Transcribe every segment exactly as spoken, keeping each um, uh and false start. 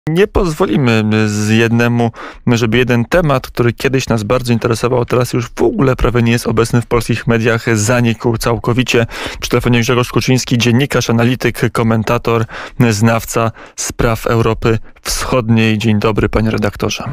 Nie pozwolimy z jednemu, żeby jeden temat, który kiedyś nas bardzo interesował, teraz już w ogóle prawie nie jest obecny w polskich mediach, zanikł całkowicie. Przy telefonie Grzegorz Kuczyński, dziennikarz, analityk, komentator, znawca spraw Europy Wschodniej. Dzień dobry, panie redaktorze.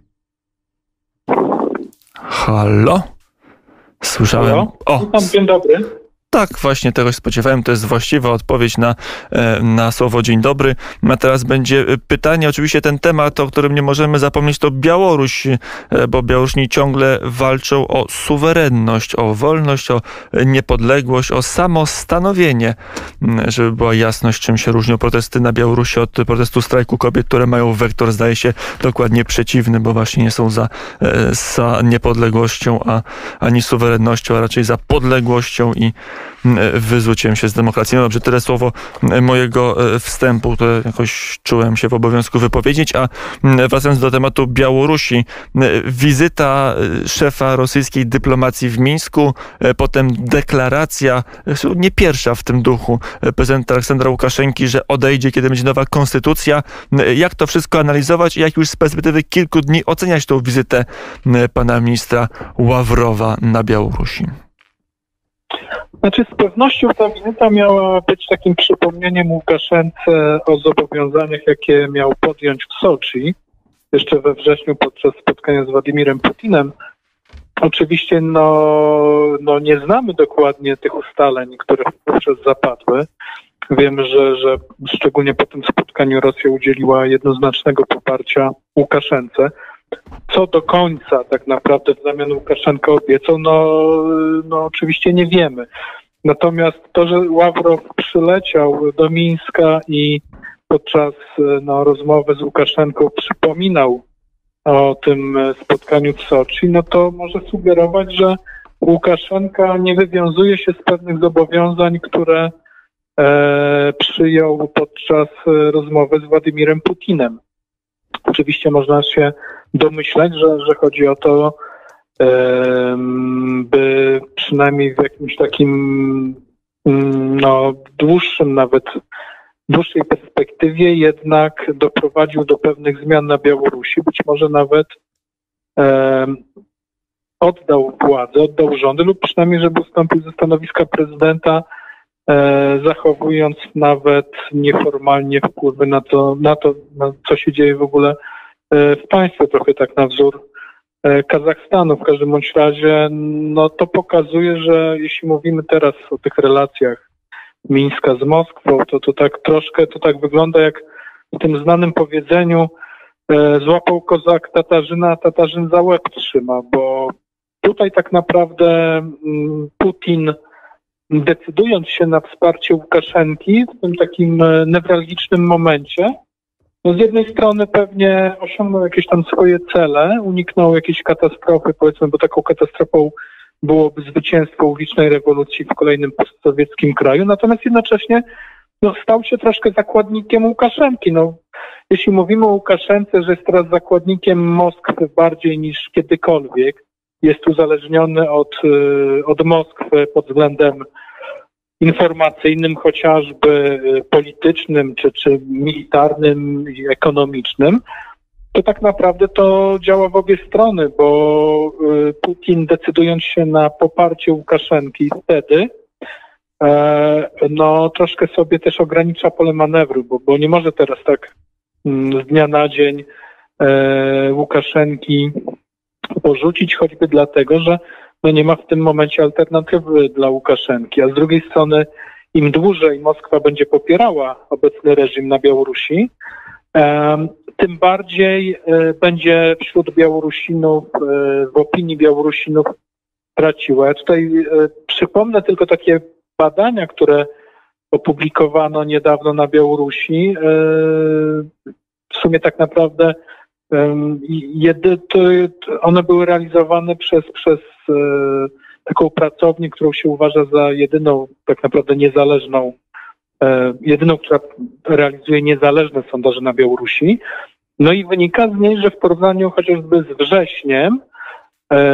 Halo? Słyszałem. Halo? O, Witam, dzień dobry. tak, właśnie tego się spodziewałem. To jest właściwa odpowiedź na, na słowo dzień dobry. A teraz będzie pytanie. Oczywiście ten temat, o którym nie możemy zapomnieć, to Białoruś, bo Białorusini ciągle walczą o suwerenność, o wolność, o niepodległość, o samostanowienie. Żeby była jasność, czym się różnią protesty na Białorusi od protestu strajku kobiet, które mają wektor, zdaje się, dokładnie przeciwny, bo właśnie nie są za, za niepodległością, a ani suwerennością, a raczej za podległością i wyzuciem się z demokracji. No dobrze, tyle słowo mojego wstępu, to jakoś czułem się w obowiązku wypowiedzieć, a wracając do tematu Białorusi, wizyta szefa rosyjskiej dyplomacji w Mińsku, potem deklaracja, nie pierwsza w tym duchu, prezydenta Aleksandra Łukaszenki, że odejdzie, kiedy będzie nowa konstytucja. Jak to wszystko analizować i jak już z perspektywy kilku dni oceniać tą wizytę pana ministra Ławrowa na Białorusi? Znaczy, z pewnością ta wizyta miała być takim przypomnieniem Łukaszence o zobowiązaniach, jakie miał podjąć w Soczi jeszcze we wrześniu podczas spotkania z Władimirem Putinem. Oczywiście no, no nie znamy dokładnie tych ustaleń, które wówczas zapadły. Wiemy, że, że szczególnie po tym spotkaniu Rosja udzieliła jednoznacznego poparcia Łukaszence. Co do końca tak naprawdę w zamian Łukaszenka obiecał, no, no oczywiście nie wiemy. Natomiast to, że Ławrow przyleciał do Mińska i podczas no, rozmowy z Łukaszenką przypominał o tym spotkaniu w Soczi, no to może sugerować, że Łukaszenka nie wywiązuje się z pewnych zobowiązań, które e, przyjął podczas rozmowy z Władimirem Putinem. Oczywiście można się domyśleć, że, że chodzi o to, by przynajmniej w jakimś takim no, dłuższym, nawet dłuższej perspektywie jednak doprowadził do pewnych zmian na Białorusi. Być może nawet um, oddał władzę, oddał rządy lub przynajmniej, żeby ustąpił ze stanowiska prezydenta, e, zachowując nawet nieformalnie wpływy na to, na to, na co się dzieje w ogóle w państwie, trochę tak na wzór Kazachstanu. W każdym bądź razie no to pokazuje, że jeśli mówimy teraz o tych relacjach Mińska z Moskwą, to to tak troszkę to tak wygląda jak w tym znanym powiedzeniu e, złapał kozak Tatarzyna, a Tatarzyn za łeb trzyma, bo tutaj tak naprawdę m, Putin, decydując się na wsparcie Łukaszenki w tym takim newralgicznym momencie, no z jednej strony pewnie osiągnął jakieś tam swoje cele, uniknął jakiejś katastrofy, powiedzmy, bo taką katastrofą byłoby zwycięstwo ulicznej rewolucji w kolejnym postsowieckim kraju, natomiast jednocześnie no, stał się troszkę zakładnikiem Łukaszenki. No, jeśli mówimy o Łukaszence, że jest teraz zakładnikiem Moskwy bardziej niż kiedykolwiek, jest uzależniony od, od Moskwy pod względem informacyjnym, chociażby politycznym, czy, czy militarnym i ekonomicznym, to tak naprawdę to działa w obie strony, bo Putin, decydując się na poparcie Łukaszenki wtedy, no troszkę sobie też ogranicza pole manewru, bo, bo nie może teraz tak z dnia na dzień Łukaszenki porzucić, choćby dlatego, że no nie ma w tym momencie alternatywy dla Łukaszenki, a z drugiej strony im dłużej Moskwa będzie popierała obecny reżim na Białorusi, tym bardziej będzie wśród Białorusinów, w opinii Białorusinów traciła. Ja tutaj przypomnę tylko takie badania, które opublikowano niedawno na Białorusi. W sumie tak naprawdę Jedy, to, one były realizowane przez, przez e, taką pracownię, którą się uważa za jedyną tak naprawdę niezależną, e, jedyną, która realizuje niezależne sondaże na Białorusi. No i wynika z niej, że w porównaniu chociażby z wrześniem, e,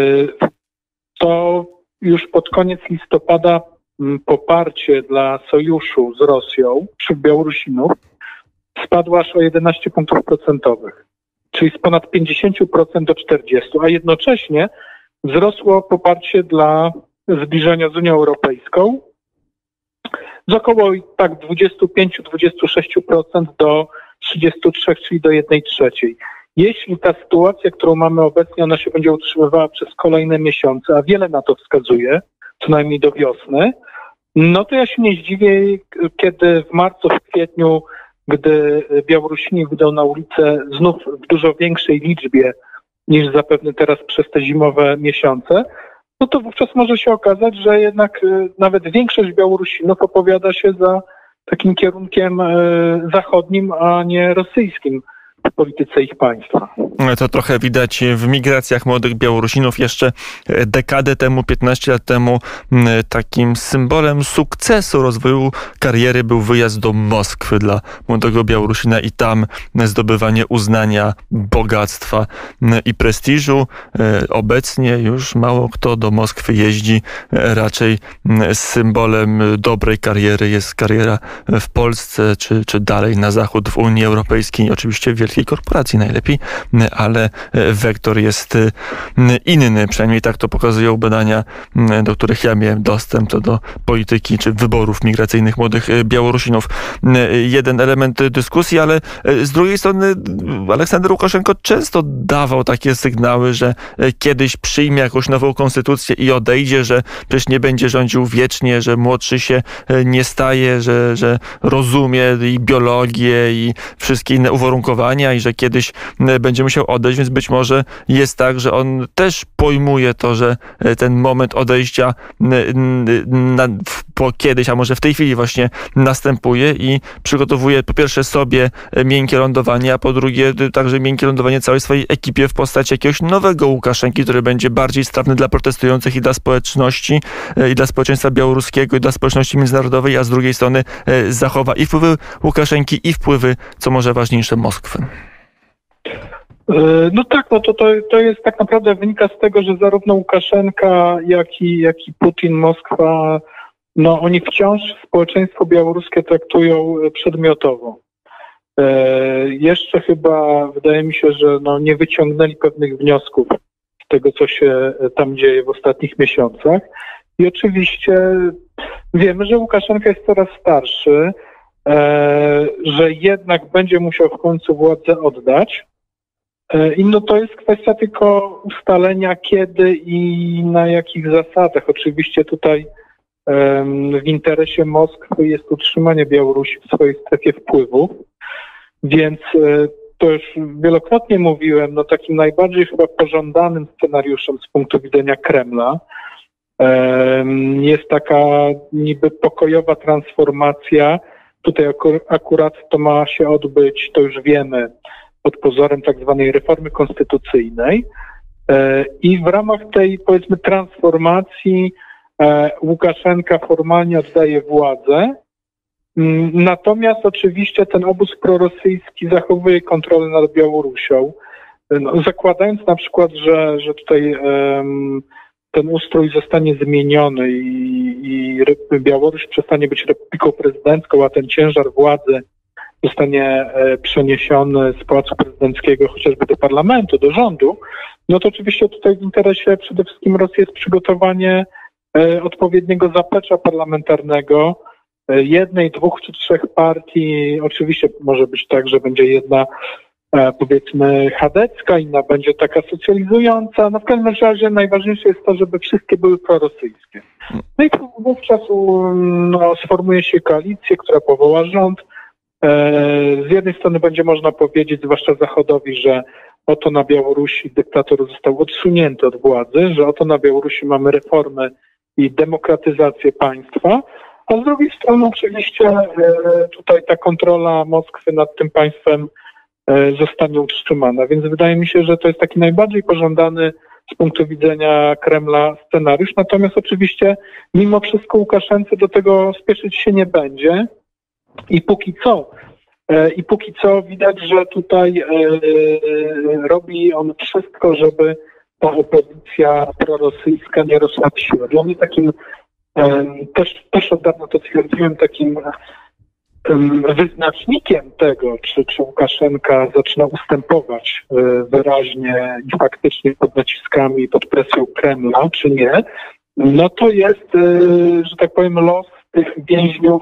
to już pod koniec listopada m, poparcie dla sojuszu z Rosją wśród Białorusinów spadła aż o jedenaście punktów procentowych, czyli z ponad pięćdziesiąt procent do czterdziestu procent, a jednocześnie wzrosło poparcie dla zbliżenia z Unią Europejską z około tak dwudziestu pięciu do dwudziestu sześciu procent do trzydziestu trzech procent, czyli do jednej trzeciej. Jeśli ta sytuacja, którą mamy obecnie, ona się będzie utrzymywała przez kolejne miesiące, a wiele na to wskazuje, co najmniej do wiosny, no to ja się nie zdziwię, kiedy w marcu, w kwietniu, gdy Białorusini wyjdą na ulicę znów w dużo większej liczbie niż zapewne teraz przez te zimowe miesiące, no to wówczas może się okazać, że jednak nawet większość Białorusinów opowiada się za takim kierunkiem zachodnim, a nie rosyjskim w polityce ich państwa. To trochę widać w migracjach młodych Białorusinów. Jeszcze dekadę temu, piętnaście lat temu, takim symbolem sukcesu rozwoju kariery był wyjazd do Moskwy dla młodego Białorusina i tam zdobywanie uznania, bogactwa i prestiżu. Obecnie już mało kto do Moskwy jeździ. Raczej symbolem dobrej kariery jest kariera w Polsce, czy, czy dalej na zachód w Unii Europejskiej, oczywiście w wielkiej korporacji najlepiej, ale wektor jest inny, przynajmniej tak to pokazują badania, do których ja miałem dostęp, to do polityki czy wyborów migracyjnych młodych Białorusinów. Jeden element dyskusji, ale z drugiej strony Aleksander Łukaszenko często dawał takie sygnały, że kiedyś przyjmie jakąś nową konstytucję i odejdzie, że przecież nie będzie rządził wiecznie, że młodszy się nie staje, że, że rozumie i biologię i wszystkie inne uwarunkowania i że kiedyś będzie musiał odejść, więc być może jest tak, że on też pojmuje to, że ten moment odejścia na, po kiedyś, a może w tej chwili właśnie następuje i przygotowuje po pierwsze sobie miękkie lądowanie, a po drugie także miękkie lądowanie całej swojej ekipie w postaci jakiegoś nowego Łukaszenki, który będzie bardziej strawny dla protestujących i dla społeczności, i dla społeczeństwa białoruskiego, i dla społeczności międzynarodowej, a z drugiej strony zachowa i wpływy Łukaszenki, i wpływy, co może ważniejsze, Moskwy. No tak, no to, to, to jest tak naprawdę wynika z tego, że zarówno Łukaszenka, jak i, jak i Putin, Moskwa, no oni wciąż społeczeństwo białoruskie traktują przedmiotowo. E, jeszcze chyba wydaje mi się, że no nie wyciągnęli pewnych wniosków z tego, co się tam dzieje w ostatnich miesiącach. I oczywiście wiemy, że Łukaszenka jest coraz starszy, e, że jednak będzie musiał w końcu władzę oddać. I no to jest kwestia tylko ustalenia kiedy i na jakich zasadach. Oczywiście tutaj um, w interesie Moskwy jest utrzymanie Białorusi w swojej strefie wpływów, więc e, to już wielokrotnie mówiłem, no takim najbardziej chyba pożądanym scenariuszem z punktu widzenia Kremla e, jest taka niby pokojowa transformacja. Tutaj akur- akurat to ma się odbyć, to już wiemy, pod pozorem tak zwanej reformy konstytucyjnej i w ramach tej, powiedzmy, transformacji Łukaszenka formalnie oddaje władzę, natomiast oczywiście ten obóz prorosyjski zachowuje kontrolę nad Białorusią, no, zakładając na przykład, że, że tutaj um, ten ustrój zostanie zmieniony i, i Białoruś przestanie być republiką prezydencką, a ten ciężar władzy zostanie przeniesiony z Pałacu Prezydenckiego chociażby do parlamentu, do rządu, no to oczywiście tutaj w interesie przede wszystkim Rosji jest przygotowanie odpowiedniego zaplecza parlamentarnego, jednej, dwóch czy trzech partii. Oczywiście może być tak, że będzie jedna, powiedzmy, chadecka, inna będzie taka socjalizująca. No w każdym razie najważniejsze jest to, żeby wszystkie były prorosyjskie. No i wówczas no, sformuje się koalicję, która powoła rząd. Z jednej strony będzie można powiedzieć, zwłaszcza Zachodowi, że oto na Białorusi dyktator został odsunięty od władzy, że oto na Białorusi mamy reformy i demokratyzację państwa, a z drugiej strony oczywiście tutaj ta kontrola Moskwy nad tym państwem zostanie utrzymana. Więc wydaje mi się, że to jest taki najbardziej pożądany z punktu widzenia Kremla scenariusz. Natomiast oczywiście mimo wszystko Łukaszence do tego spieszyć się nie będzie. I póki co, i póki co widać, że tutaj robi on wszystko, żeby ta opozycja prorosyjska nie rosła w siłę. Dla mnie takim, też, też od dawna to twierdziłem, takim wyznacznikiem tego, czy, czy Łukaszenka zaczyna ustępować wyraźnie i faktycznie pod naciskami, pod presją Kremla, czy nie, no to jest, że tak powiem, los tych więźniów,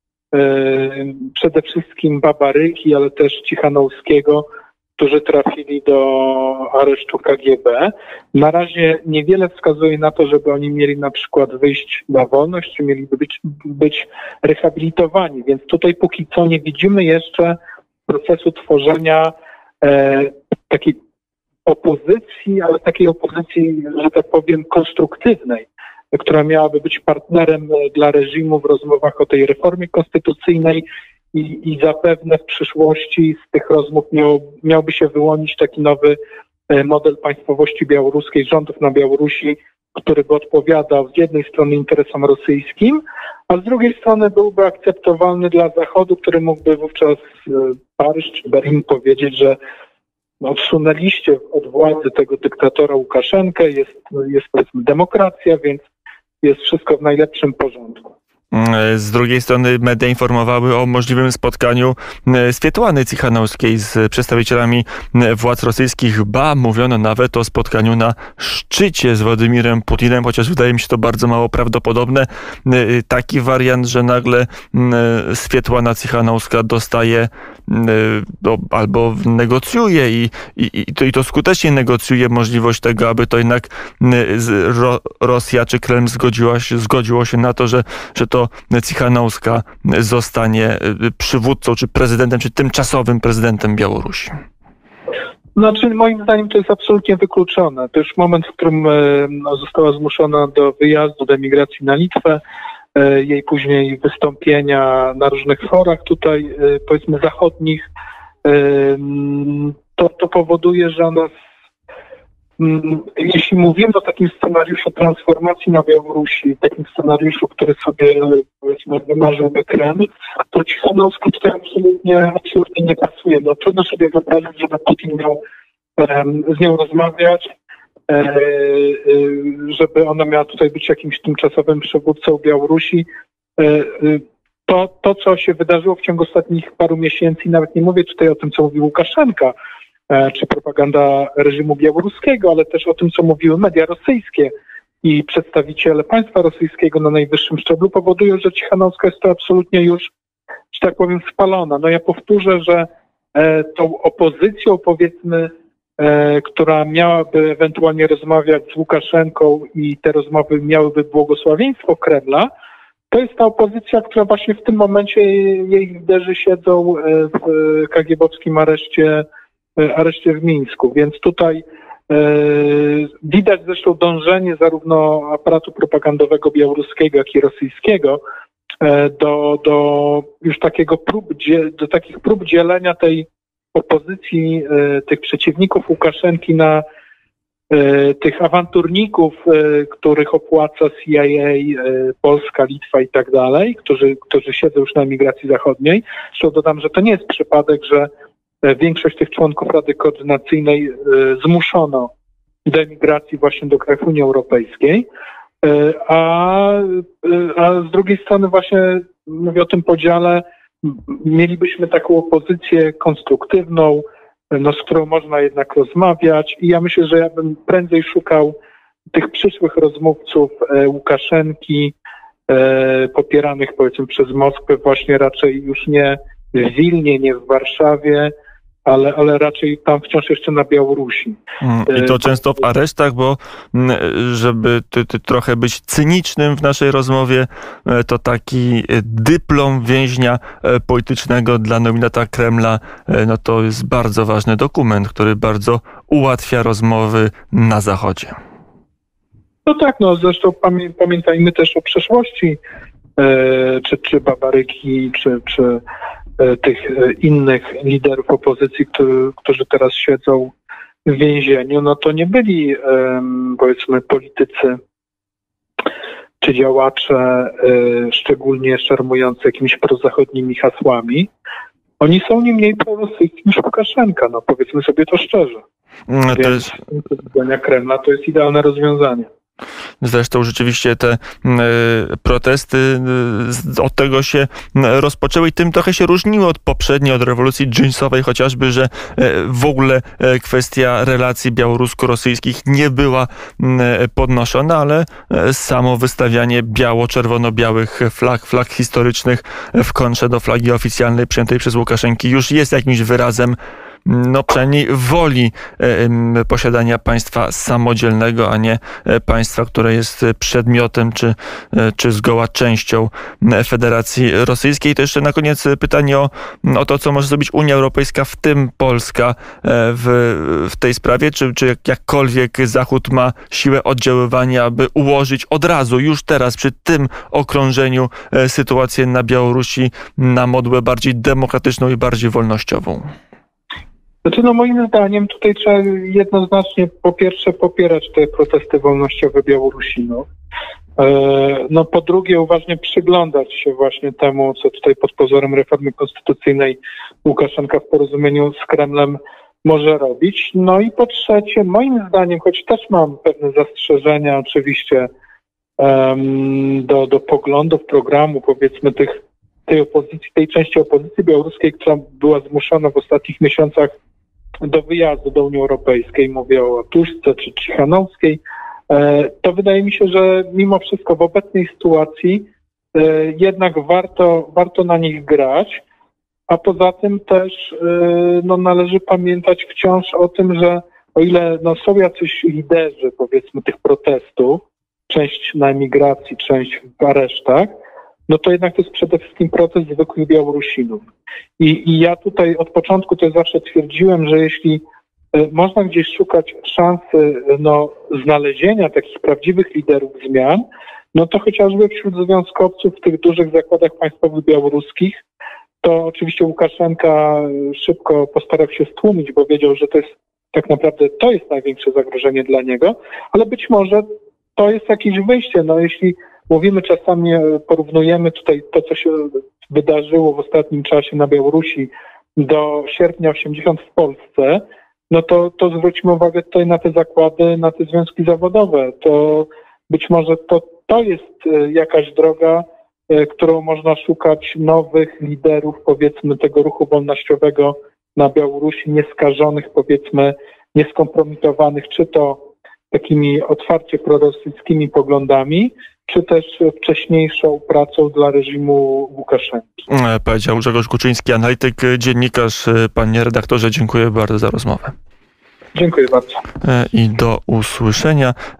przede wszystkim Babaryki, ale też Cichanouskiego, którzy trafili do aresztu K G B. Na razie niewiele wskazuje na to, żeby oni mieli na przykład wyjść na wolność, czy mieliby być, być rehabilitowani. Więc tutaj póki co nie widzimy jeszcze procesu tworzenia e, takiej opozycji, ale takiej opozycji, że tak powiem, konstruktywnej, która miałaby być partnerem dla reżimu w rozmowach o tej reformie konstytucyjnej i, i zapewne w przyszłości z tych rozmów miał, miałby się wyłonić taki nowy model państwowości białoruskiej, rządów na Białorusi, który by odpowiadał z jednej strony interesom rosyjskim, a z drugiej strony byłby akceptowalny dla Zachodu, który mógłby wówczas Paryż czy Berlin powiedzieć, że odsunęliście od władzy tego dyktatora Łukaszenkę, jest, jest powiedzmy demokracja, więc jest wszystko w najlepszym porządku. Z drugiej strony media informowały o możliwym spotkaniu Swiatłany Cichanouskiej z przedstawicielami władz rosyjskich. Ba, mówiono nawet o spotkaniu na szczycie z Władimirem Putinem, chociaż wydaje mi się to bardzo mało prawdopodobne. Taki wariant, że nagle Swiatłana Cichanouska dostaje albo negocjuje i, i, i, to, i to skutecznie negocjuje możliwość tego, aby to jednak Ro, Rosja czy Kreml zgodziła się, zgodziło się na to, że, że to Cichanouska zostanie przywódcą, czy prezydentem, czy tymczasowym prezydentem Białorusi? Znaczy, moim zdaniem to jest absolutnie wykluczone. To już moment, w którym no, została zmuszona do wyjazdu, do emigracji na Litwę, jej później wystąpienia na różnych forach tutaj, powiedzmy, zachodnich, to, to powoduje, że ona, jeśli mówimy o takim scenariuszu transformacji na Białorusi, takim scenariuszu, który sobie, powiedzmy, wymarzyłby Kreml, to Cichanouska tutaj absolutnie, absolutnie nie pasuje. No, trudno sobie wyobrazić, żeby Putin miał z nią rozmawiać, żeby ona miała tutaj być jakimś tymczasowym przywódcą Białorusi. To, to, co się wydarzyło w ciągu ostatnich paru miesięcy, nawet nie mówię tutaj o tym, co mówił Łukaszenka, czy propaganda reżimu białoruskiego, ale też o tym, co mówiły media rosyjskie i przedstawiciele państwa rosyjskiego na najwyższym szczeblu, powodują, że Cichanouska jest to absolutnie już, że tak powiem, spalona. No ja powtórzę, że e, tą opozycją, powiedzmy, e, która miałaby ewentualnie rozmawiać z Łukaszenką i te rozmowy miałyby błogosławieństwo Kremla, to jest ta opozycja, która właśnie w tym momencie jej liderzy siedzą w kagiebowskim areszcie areszcie w Mińsku, więc tutaj e, widać zresztą dążenie zarówno aparatu propagandowego białoruskiego, jak i rosyjskiego e, do, do już takiego prób, do takich prób dzielenia tej opozycji, e, tych przeciwników Łukaszenki na e, tych awanturników, e, których opłaca C I A, e, Polska, Litwa i tak dalej, którzy, którzy siedzą już na emigracji zachodniej. Zresztą dodam, że to nie jest przypadek, że większość tych członków Rady Koordynacyjnej zmuszono do emigracji właśnie do krajów Unii Europejskiej, a, a z drugiej strony właśnie mówię o tym podziale, mielibyśmy taką opozycję konstruktywną, no, z którą można jednak rozmawiać i ja myślę, że ja bym prędzej szukał tych przyszłych rozmówców Łukaszenki, popieranych powiedzmy przez Moskwę, właśnie raczej już nie w Wilnie, nie w Warszawie, ale, ale raczej tam wciąż jeszcze na Białorusi. I to często w aresztach, bo żeby ty, ty trochę być cynicznym w naszej rozmowie, to taki dyplom więźnia politycznego dla nominata Kremla, no to jest bardzo ważny dokument, który bardzo ułatwia rozmowy na Zachodzie. No tak, no zresztą pamię, pamiętajmy też o przeszłości, e, czy, czy Babaryki, czy, czy tych innych liderów opozycji, którzy, którzy teraz siedzą w więzieniu, no to nie byli, powiedzmy, politycy czy działacze szczególnie szarmujący jakimiś prozachodnimi hasłami. Oni są nie mniej prorosyjscy niż Łukaszenka, no powiedzmy sobie to szczerze. No to Więc jest... Kremla to jest idealne rozwiązanie. Zresztą rzeczywiście te protesty od tego się rozpoczęły i tym trochę się różniły od poprzedniej, od rewolucji dżinsowej chociażby, że w ogóle kwestia relacji białorusko-rosyjskich nie była podnoszona, ale samo wystawianie biało-czerwono-białych flag, flag historycznych w kontrze do flagi oficjalnej przyjętej przez Łukaszenki już jest jakimś wyrazem no przynajmniej woli e, posiadania państwa samodzielnego, a nie państwa, które jest przedmiotem czy, czy zgoła częścią Federacji Rosyjskiej. To jeszcze na koniec pytanie o, o to, co może zrobić Unia Europejska, w tym Polska w, w tej sprawie. Czy, czy jakkolwiek Zachód ma siłę oddziaływania, aby ułożyć od razu, już teraz, przy tym okrążeniu sytuację na Białorusi na modłę bardziej demokratyczną i bardziej wolnościową? Znaczy, no moim zdaniem tutaj trzeba jednoznacznie po pierwsze popierać te protesty wolnościowe Białorusinów. No po drugie uważnie przyglądać się właśnie temu, co tutaj pod pozorem reformy konstytucyjnej Łukaszenka w porozumieniu z Kremlem może robić. No i po trzecie, moim zdaniem, choć też mam pewne zastrzeżenia oczywiście um, do, do poglądów programu, powiedzmy tych, tej opozycji, tej części opozycji białoruskiej, która była zmuszona w ostatnich miesiącach do wyjazdu do Unii Europejskiej, mówię o Tuszce czy Cichanowskiej, to wydaje mi się, że mimo wszystko w obecnej sytuacji jednak warto, warto na nich grać, a poza tym też no, należy pamiętać wciąż o tym, że o ile no, są jacyś liderzy, powiedzmy, tych protestów, część na emigracji, część w aresztach, no to jednak to jest przede wszystkim protest zwykłych Białorusinów. I, I ja tutaj od początku to zawsze twierdziłem, że jeśli y, można gdzieś szukać szansy no, znalezienia takich prawdziwych liderów zmian, no to chociażby wśród związkowców w tych dużych zakładach państwowych białoruskich, to oczywiście Łukaszenka szybko postarał się stłumić, bo wiedział, że to jest tak naprawdę to jest największe zagrożenie dla niego, ale być może to jest jakieś wyjście. No jeśli mówimy czasami, porównujemy tutaj to, co się wydarzyło w ostatnim czasie na Białorusi do sierpnia osiemdziesiątego w Polsce, no to, to zwróćmy uwagę tutaj na te zakłady, na te związki zawodowe. To być może to, to jest jakaś droga, którą można szukać nowych liderów, powiedzmy, tego ruchu wolnościowego na Białorusi, nieskażonych, powiedzmy, nieskompromitowanych, czy to takimi otwarcie prorosyjskimi poglądami, czy też wcześniejszą pracą dla reżimu Łukaszenki. Powiedział Grzegorz Kuczyński, analityk, dziennikarz. Panie redaktorze, dziękuję bardzo za rozmowę. Dziękuję bardzo. I do usłyszenia.